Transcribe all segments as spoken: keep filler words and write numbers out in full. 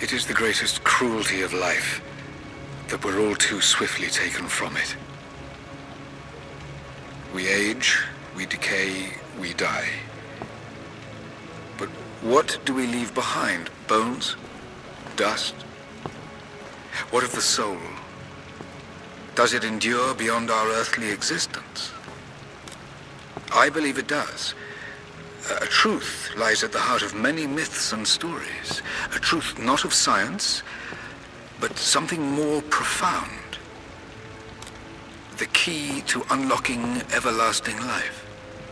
It is the greatest cruelty of life that we're all too swiftly taken from it. We age, we decay, we die. But what do we leave behind? Bones? Dust? What of the soul? Does it endure beyond our earthly existence? I believe it does. A truth lies at the heart of many myths and stories. A truth not of science, but something more profound. The key to unlocking everlasting life.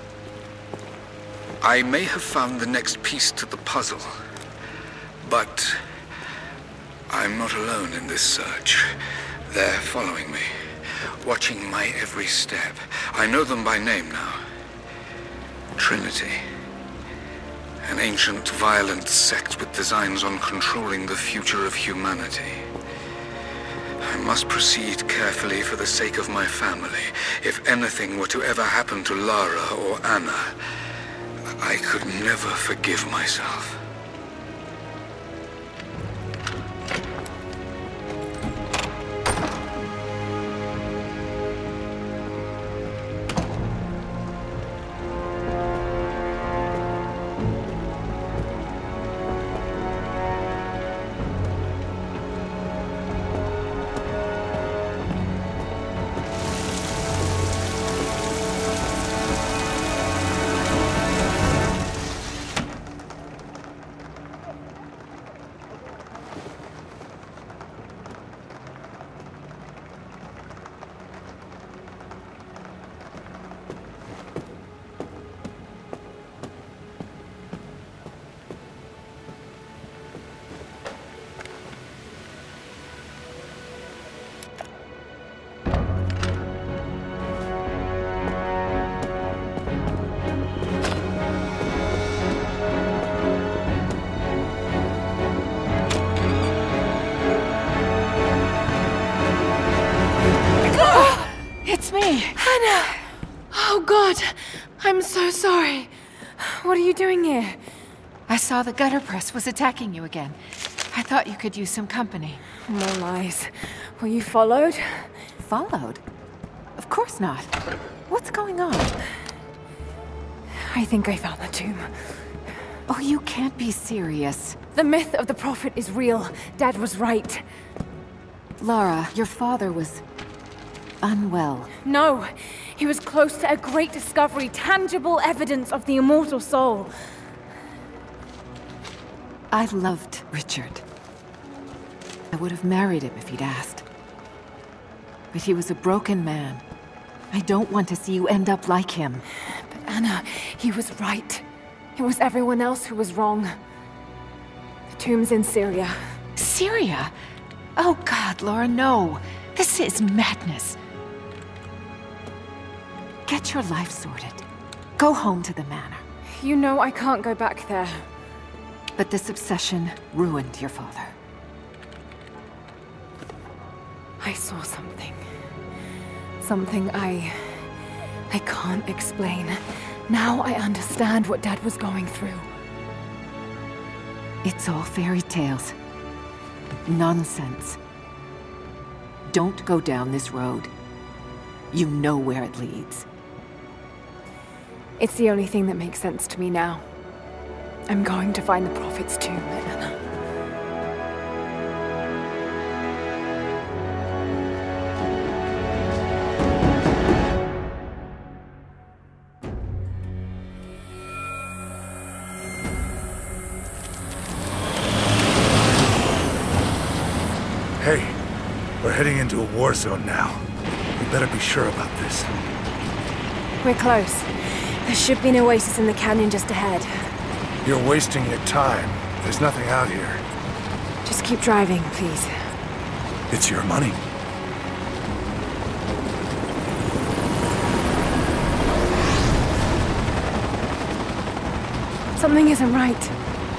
I may have found the next piece to the puzzle, but I'm not alone in this search. They're following me, watching my every step. I know them by name now. Trinity. An ancient, violent sect with designs on controlling the future of humanity. I must proceed carefully for the sake of my family. If anything were to ever happen to Lara or Anna, I could never forgive myself. It's me! Anna! Oh God! I'm so sorry. What are you doing here? I saw the gutter press was attacking you again. I thought you could use some company. More lies. Were you followed? Followed? Of course not. What's going on? I think I found the tomb. Oh, you can't be serious. The myth of the Prophet is real. Dad was right. Lara, your father was unwell. No, he was close to a great discovery, tangible evidence of the immortal soul. I loved Richard. I would have married him if he'd asked. But he was a broken man. I don't want to see you end up like him. But Anna, he was right. It was everyone else who was wrong. The tomb's in Syria. Syria? Oh God, Lara, no. This is madness. Get your life sorted. Go home to the manor. You know I can't go back there. But this obsession ruined your father. I saw something. Something I... I can't explain. Now I understand what Dad was going through. It's all fairy tales. Nonsense. Don't go down this road. You know where it leads. It's the only thing that makes sense to me now. I'm going to find the Prophet's tomb, Anna. Hey, we're heading into a war zone now. We better be sure about this. We're close. There should be an oasis in the canyon just ahead. You're wasting your time. There's nothing out here. Just keep driving, please. It's your money. Something isn't right.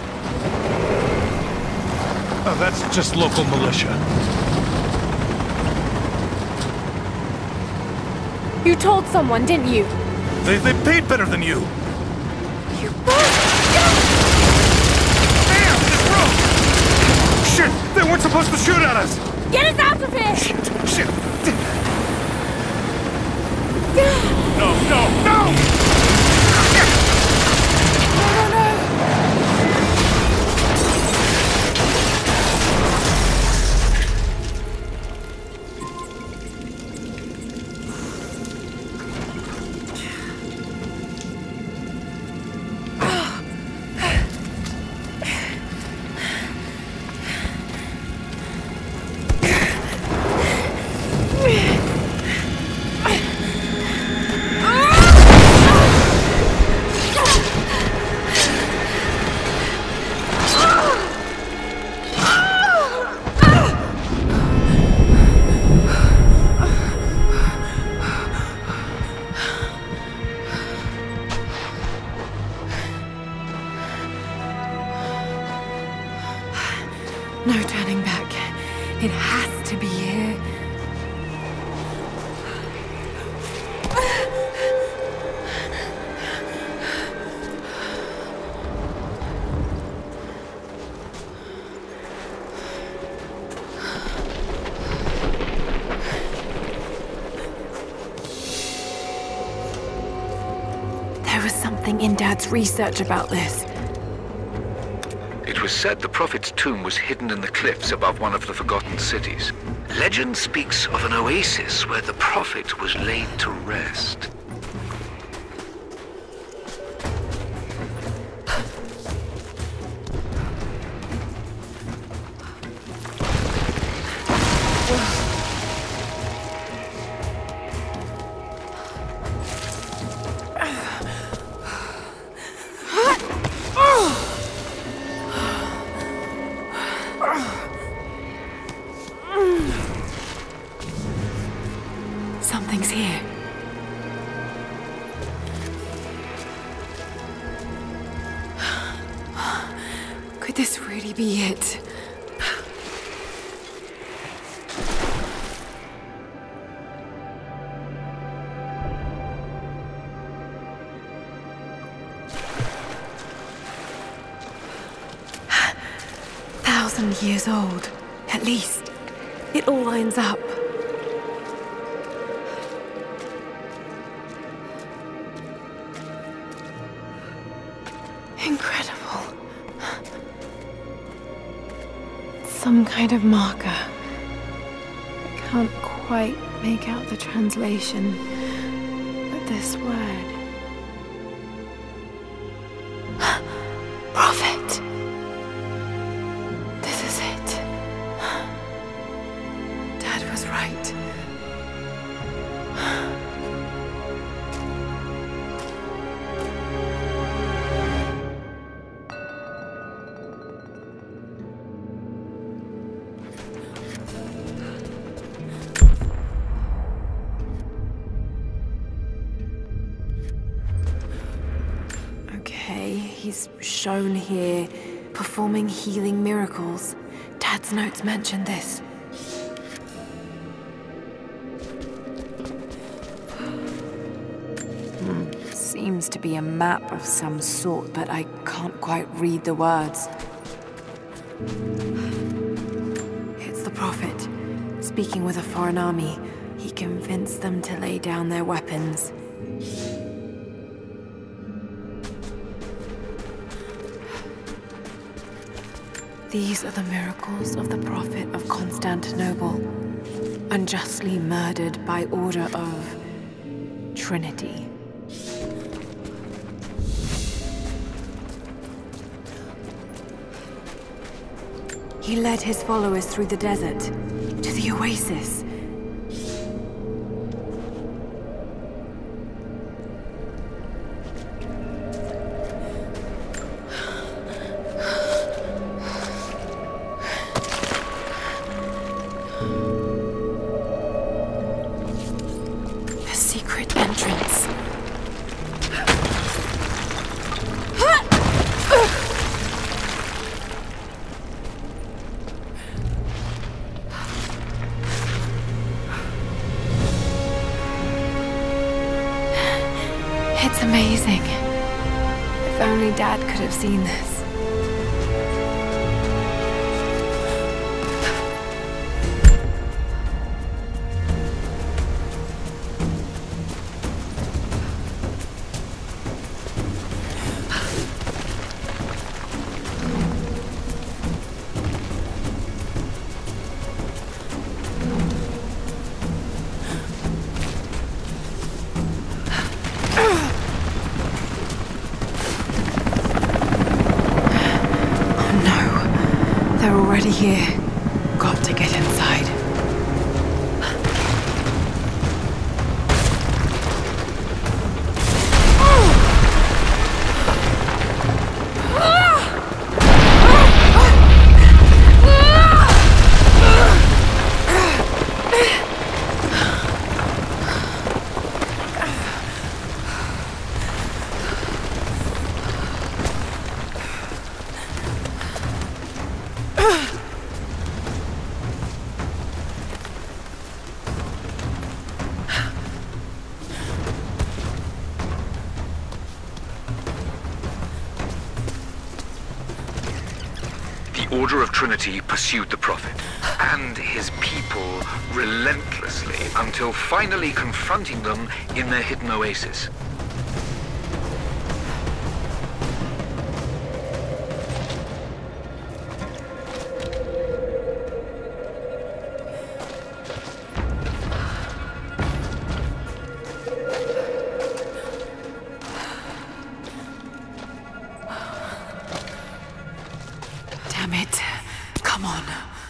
Oh, that's just local militia. You told someone, didn't you? They, they paid better than you. You... Damn, this road! Shit! wants to shoot at us! Get us out of here! Shit! Shit! No, no, no! No turning back. It has to be here. There was something in Dad's research about this. It was said the Prophet's tomb was hidden in the cliffs above one of the forgotten cities. Legend speaks of an oasis where the Prophet was laid to rest. Something's here. Could this really be it? Thousand years old, at least. It all lines up. Incredible. Some kind of marker. I can't quite make out the translation, but this word. Prophet. This is it. Dad was right. He's shown here, performing healing miracles. Dad's notes mention this. Hmm. Seems to be a map of some sort, but I can't quite read the words. It's the Prophet, speaking with a foreign army. He convinced them to lay down their weapons. These are the miracles of the Prophet of Constantinople, unjustly murdered by order of Trinity. He led his followers through the desert to the oasis. Secret entrance. It's amazing. If only Dad could have seen this. They're already here. Got to get inside. The Order of Trinity pursued the Prophet and his people relentlessly until finally confronting them in their hidden oasis. Damn it. Come on.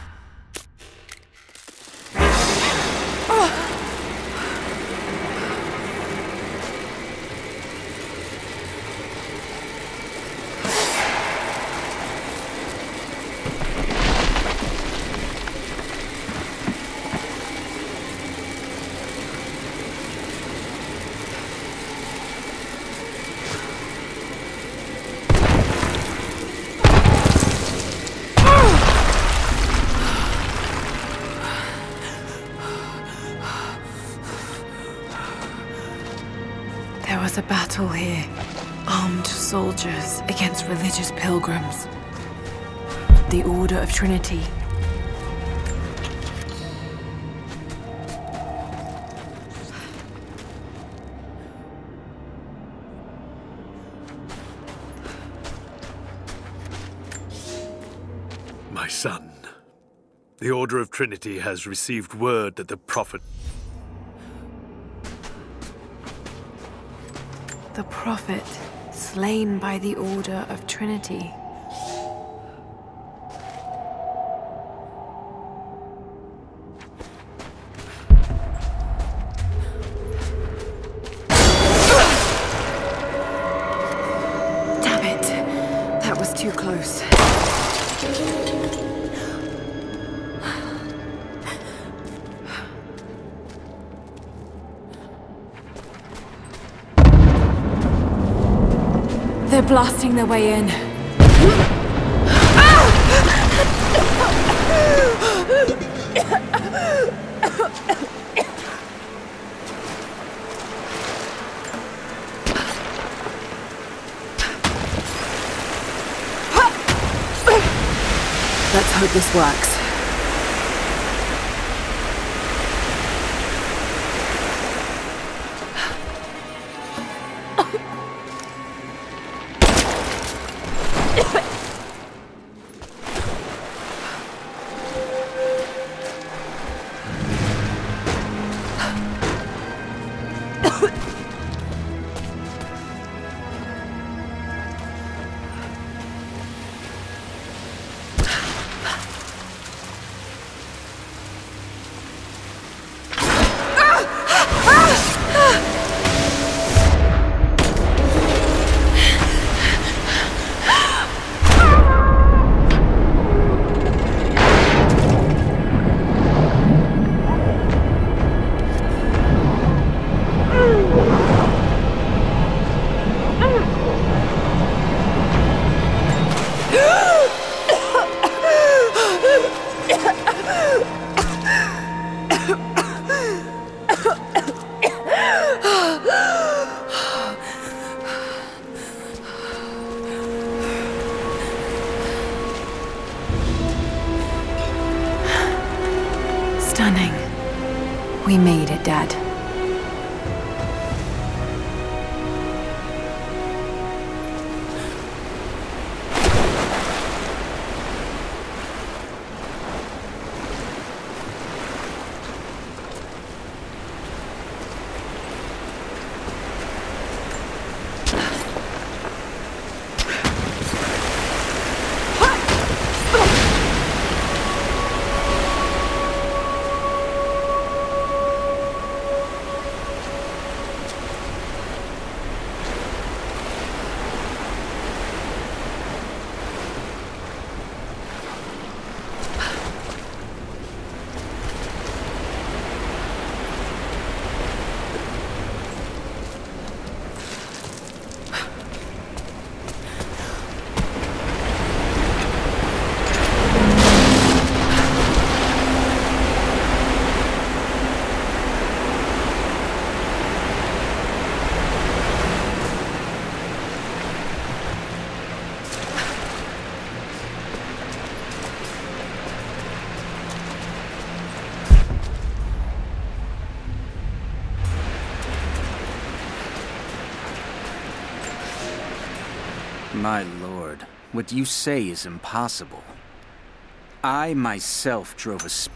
There was a battle here. Armed soldiers against religious pilgrims. The Order of Trinity. My son, the Order of Trinity has received word that the Prophet... The Prophet, slain by the Order of Trinity. Damn it! That was too close. They're blasting their way in. Let's hope this works. Stunning. We made it, Dad. My lord, what you say is impossible. I myself drove a sp-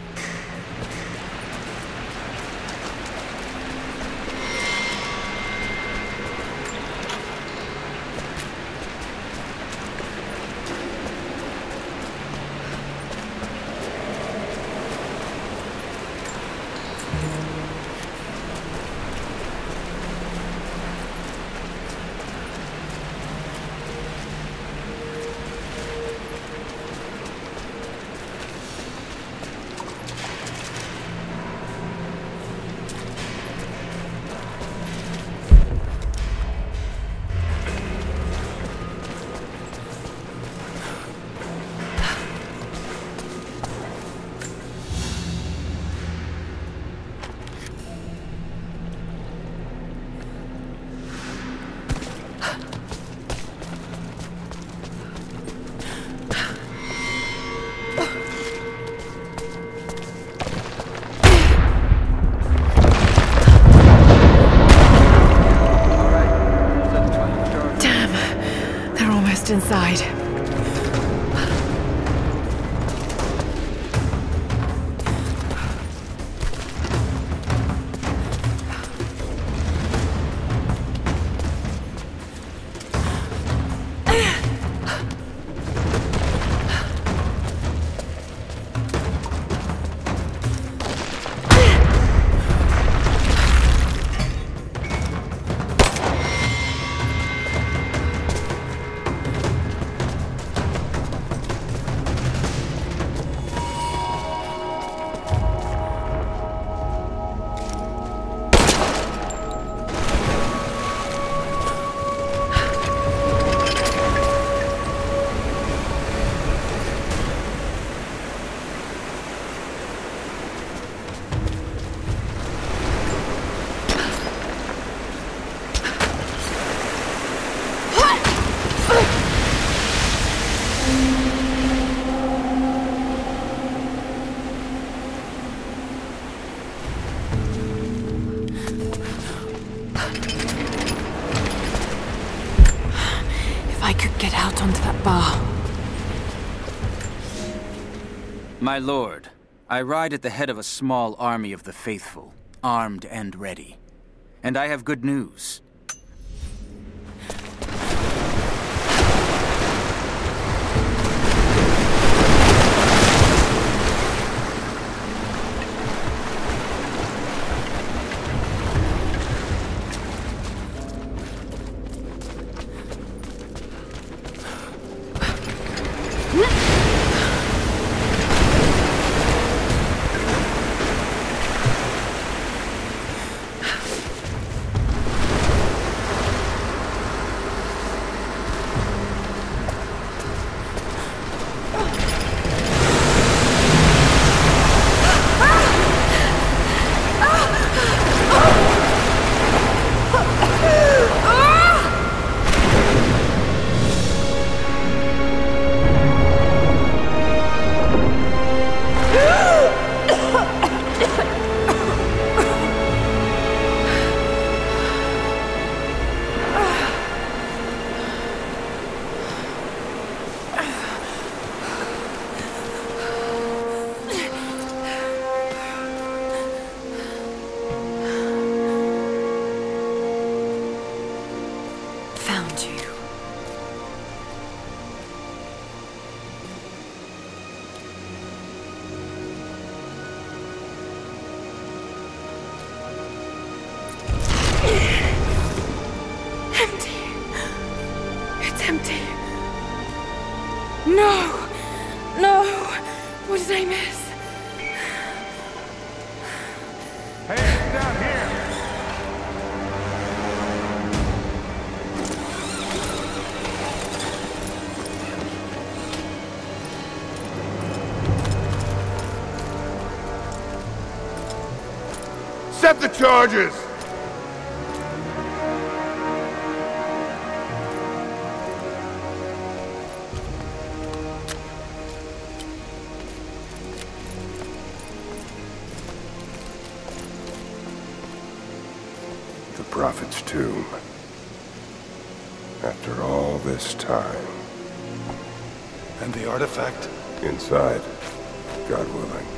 inside. My lord, I ride at the head of a small army of the faithful, armed and ready. And I have good news. Set the charges! The Prophet's tomb. After all this time. And the artifact? Inside, God willing.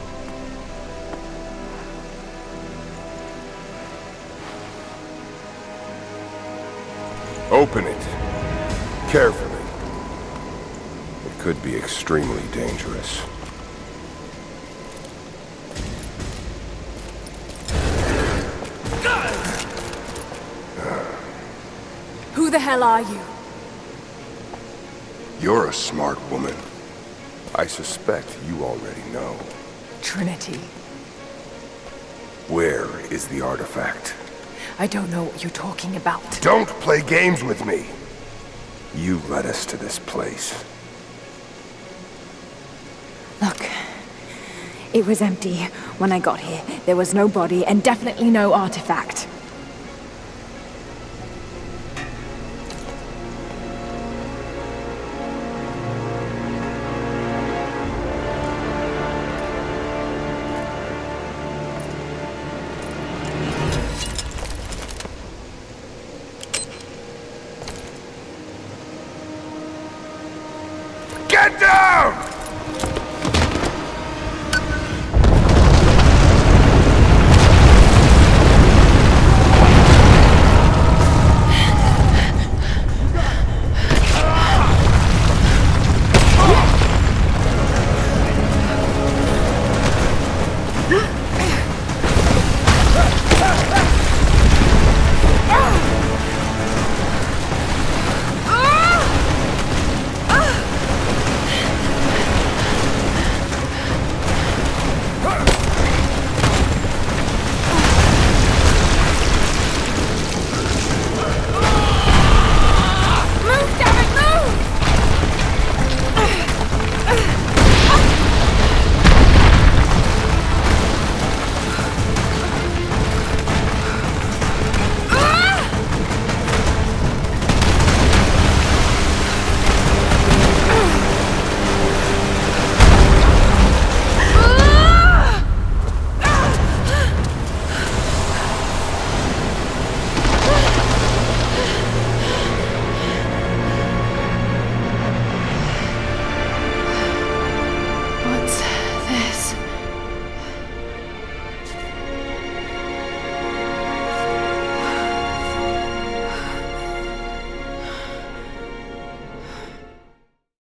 Open it. Carefully. It could be extremely dangerous. Who the hell are you? You're a smart woman. I suspect you already know. Trinity. Where is the artifact? I don't know what you're talking about. Don't play games with me! You led us to this place. Look, it was empty when I got here. There was no body and definitely no artifact.